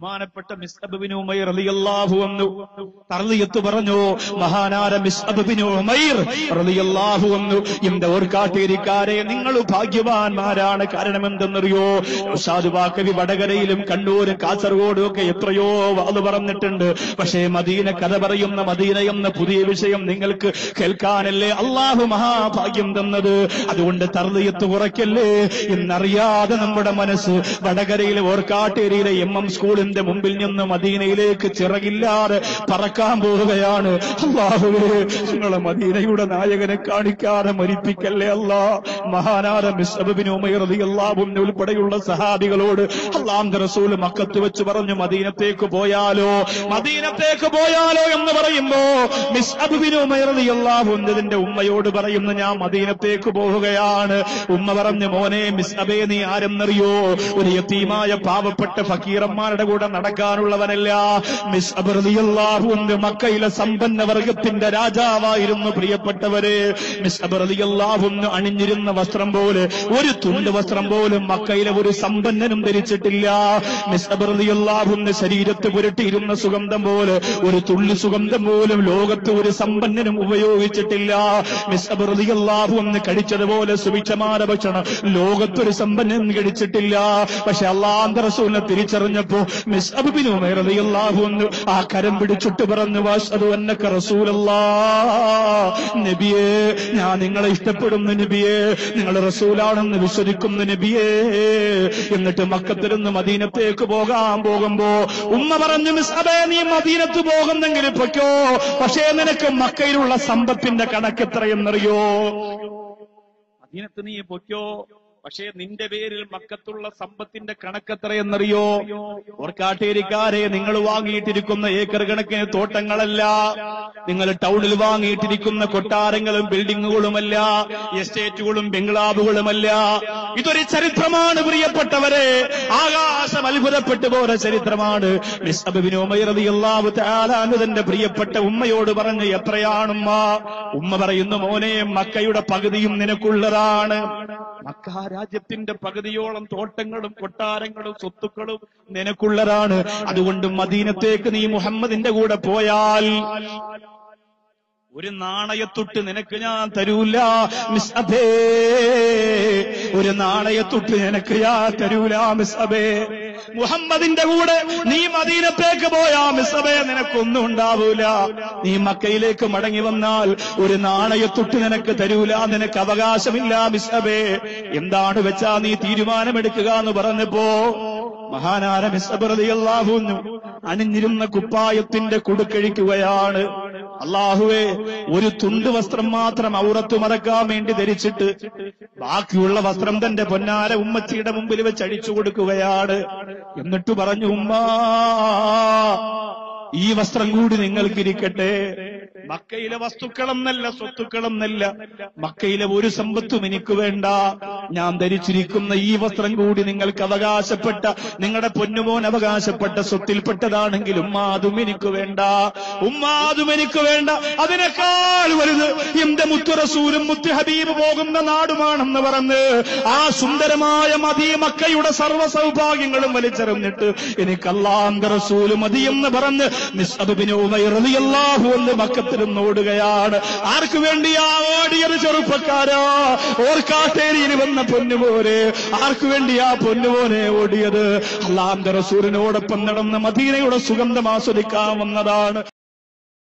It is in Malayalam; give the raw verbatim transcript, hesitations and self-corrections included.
ബഹുമാനപ്പെട്ട മിസ്അബ് ബിൻ ഉമൈർ റളിയല്ലാഹു അൻഹു തർളിയത്ത് പറഞ്ഞു. മഹാനായ മിസ്അബ് ബിൻ ഉമൈർ റളിയല്ലാഹു അൻഹു എന്റെ ഓർക്കാട്ടേരിക്കാരെ നിങ്ങൾ ഭാഗ്യവാന്മാരാണ്. കാരണം എന്തെന്നറിയോ? ഉസ്താദ് വാക്കവി വടകരയിലും കണ്ണൂരും കാസർഗോഡും ഒക്കെ എത്രയോ വാത് പറഞ്ഞിട്ടുണ്ട്. പക്ഷേ മദീന കഥ പറയുന്ന മദീന എന്ന പുതിയ വിഷയം നിങ്ങൾക്ക് കേൾക്കാനല്ലേ അള്ളാഹു മഹാഭാഗ്യം തന്നത്. അതുകൊണ്ട് തർളിയത്ത് കുറയ്ക്കല്ലേ. എന്നറിയാതെ നമ്മുടെ മനസ്സ് വടകരയിലെ ഓർക്കാട്ടേരിയിലെ എം എം സ്കൂളിന്റെ മുമ്പിൽ നിന്ന് മദീനയിലേക്ക് ചിറകില്ലാതെ പറക്കാൻ പോവുകയാണ്. അല്ലാഹുവേ, നിങ്ങളെ മദീനയുടെ നായകനെ കാണിക്കാതെ മരിപ്പിക്കല്ലേ അല്ലാ. മഹാനായ മിസ്അബ് ബിൻ ഉമൈർ റളിയല്ലാഹു അൻഹു ഉൾപ്പെടെയുള്ള സഹാബികളോട് അല്ലാഹുവിന്റെ റസൂൽ മക്കത്ത് വെച്ച് പറഞ്ഞു, മദീനത്തേക്ക് പോയാലോ മദീനത്തേക്ക് പോയാലോ എന്ന് പറയുമ്പോ മിസ്അബ് ബിൻ ഉമൈർ റളിയല്ലാഹു അൻഹുവിന്റെ ഉമ്മയോട് പറയുന്നു, ഞാൻ മദീനത്തേക്ക് പോവുകയാണ്. ഉമ്മ പറഞ്ഞു, മോനെ മിസ്അബേ, നീ ആരെന്നറിയോ? ഒരു യതീമായ പാവപ്പെട്ട ഫക്കീറന്മാരുടെ കൂടെ നടക്കാനുള്ളവനല്ല. മിസ്അബ് റളിയല്ലാഹു അൻഹു മക്കയിലെ സമ്പന്ന വർഗത്തിന്റെ രാജാവായിരുന്നു. പ്രിയപ്പെട്ടവരെ, മിസ്അബ് റളിയല്ലാഹു അൻഹു അണിഞ്ഞിരുന്ന വസ്ത്രം പോലെ ഒരു തുണ്ട് വസ്ത്രം പോലും മക്കയിലെ ഒരു സമ്പന്നനും ധരിച്ചിട്ടില്ല. മിസ്അബ് റളിയല്ലാഹു അൻഹു ശരീരത്ത് പുരട്ടിയിരുന്ന സുഗന്ധം പോലെ ഒരു തുള്ളി സുഗന്ധം പോലും ലോകത്ത് ഒരു സമ്പന്നനും ഉപയോഗിച്ചിട്ടില്ല. മിസ്അബ് റളിയല്ലാഹു അൻഹു കഴിച്ചതുപോലെ സുഭിക്ഷമായ ഭക്ഷണം ലോകത്തൊരു സമ്പന്നനും കഴിച്ചിട്ടില്ല. പക്ഷെ അല്ലാഹുവിന്റെ റസൂലിനെ തിരിച്ചറിഞ്ഞപ്പോ മിസ്അബ് ബിൻ ഉമൈർ റളിയല്ലാഹു അൻഹു ആ കരം പിടിച്ചിട്ട് പറഞ്ഞു, വഅശ്ഹദു അന്നക റസൂലല്ലാഹ്. നബിയേ, ഞാൻ നിങ്ങളെ ഇഷ്ടപ്പെടുന്നു നബിയേ, നിങ്ങൾ റസൂലാണെന്ന് വിശ്വസിക്കുന്നു നബിയേ. എന്നിട്ട് മക്കത്തിൽ നിന്ന് മദീനത്തേക്ക് പോകാൻ പോകുമ്പോ ഉമ്മ പറഞ്ഞു, മിസ്അബേ, നീ മദീനത്ത് പോകുന്നെങ്കിൽ പൊയ്ക്കോ, പക്ഷേ നിനക്ക് മക്കയിലുള്ള സമ്പത്തിന്റെ കണക്ക് എത്രയെന്നറിയോ? മദീനത്ത് നീ പൊയ്ക്കോ, പക്ഷേ നിന്റെ പേരിൽ മക്കത്തുള്ള സമ്പത്തിന്റെ കണക്കെത്രയെന്നറിയോ? ഓർക്കാട്ടേരിക്കാരെ, നിങ്ങൾ വാങ്ങിയിട്ടിരിക്കുന്ന ഏക്കർ കണക്കിന് തോട്ടങ്ങളല്ല, നിങ്ങൾ ടൗണിൽ വാങ്ങിയിട്ടിരിക്കുന്ന കൊട്ടാരങ്ങളും ബിൽഡിങ്ങുകളുമല്ല, എസ്റ്റേറ്റുകളും ബംഗ്ലാവുകളുമല്ല. ഇതൊരു ചരിത്രമാണ് പ്രിയപ്പെട്ടവരെ, ആകാശം അത്ഭുതപ്പെട്ടു പോയ ചരിത്രമാണ്. മിസ്അബ് ബിൻ ഉമൈർ റളിയല്ലാഹു തആല അൻഹു തന്റെ പ്രിയപ്പെട്ട ഉമ്മയോട് പറഞ്ഞു, എത്രയാണുമ്മ? ഉമ്മ പറയുന്നു, മോനെ, മക്കയുടെ പകുതിയും നിനക്കുള്ളതാണ്. മക്ക രാജ്യത്തിന്റെ പകുതിയോളം തോട്ടങ്ങളും കൊട്ടാരങ്ങളും സ്വത്തുക്കളും നിനക്കുള്ളതാണ്. അതുകൊണ്ട് മദീനത്തേക്ക് നീ മുഹമ്മദിന്റെ കൂടെ പോയാൽ ഒരു നാണയത്തൊട്ട് നിനക്ക് ഞാൻ തരൂല മിസ്അബേ, ഒരു നാണയത്തൊട്ട് നിനക്ക് ഞാൻ തരൂല മിസ്അബേ. മുഹമ്മദിന്റെ കൂടെ നീ മദീനത്തേക്ക് പോയാ മിസ്അബേ, നിനക്കൊന്നും ഉണ്ടാവൂല. നീ മക്കയിലേക്ക് മടങ്ങി വന്നാൽ ഒരു നാണയത്തൊട്ട് നിനക്ക് തരൂല, നിനക്ക് അവകാശമില്ല മിസ്അബേ. എന്താണ് വെച്ചാ നീ തീരുമാനമെടുക്കുക എന്ന് പറഞ്ഞപ്പോ മഹാനായ മിസ്അബ് റളിയല്ലാഹു അൻഹു അണിഞ്ഞിരുന്ന കുപ്പായത്തിന്റെ കുടുക്കഴിക്കുകയാണ്. അല്ലാഹുവേ, ഒരു തുണ്ട് വസ്ത്രം മാത്രം ഔറത്ത് മറക്കാൻ വേണ്ടി ധരിച്ചിട്ട് ബാക്കിയുള്ള വസ്ത്രം തന്റെ പൊന്നാര ഉമ്മച്ചിയുടെ മുമ്പിൽ വെച്ച് അടിച്ചു കൊടുക്കുകയാണ്. എന്നിട്ട് പറഞ്ഞു, ഉമ്മാ, ഈ വസ്ത്രം കൂടി നിങ്ങൾക്കിരിക്കട്ടെ. മക്കയിലെ വസ്തുക്കളെന്നല്ല സ്വത്തുക്കളെന്നല്ല, മക്കയിലെ ഒരു സമ്പത്തും എനിക്ക് വേണ്ട. ഞാൻ ധരിച്ചിരിക്കുന്ന ഈ വസ്ത്രം കൂടി നിങ്ങൾക്ക് അവകാശപ്പെട്ട, നിങ്ങളുടെ പൊന്നുമോൻ അവകാശപ്പെട്ട സ്വത്തിൽപ്പെട്ടതാണെങ്കിൽ ഉമ്മാതും എനിക്ക് വേണ്ട, ഉമ്മാതും എനിക്ക് വേണ്ട. അതിനേക്കാൾ വലുത് എന്റെ മുത്തു റസൂലും മുത്തു ഹബീബ് പോകുന്ന നാടുമാണെന്ന് പറഞ്ഞ് ആ സുന്ദരമായ മദീ മക്കയുടെ സർവ്വ സൗഭാഗ്യങ്ങളും വലിച്ചെറിഞ്ഞിട്ട് എനിക്ക് അല്ലാഹുവിന്റെ റസൂല് മതിയെന്ന് പറഞ്ഞ് മിസ്അബ് ബിൻ ഉമൈർ റളിയല്ലാഹു അൻഹു മക്കത്തിൽ ഓടുകയാണ്. ആർക്ക് വേണ്ടിയാ ഓടിയത് ചെറുപ്പക്കാരാ? ഓർക്കാട്ടേരിയിൽ വന്ന പൊന്നുപോലെ ആർക്ക് വേണ്ടിയാ പൊന്നുപോലെ ഓടിയത്? അല്ലാഹുവിന്റെ റസൂലിനോടൊപ്പം നടന്ന മദീനയുടെ സുഗന്ധം ആസ്വദിക്കാൻ വന്നതാണ്.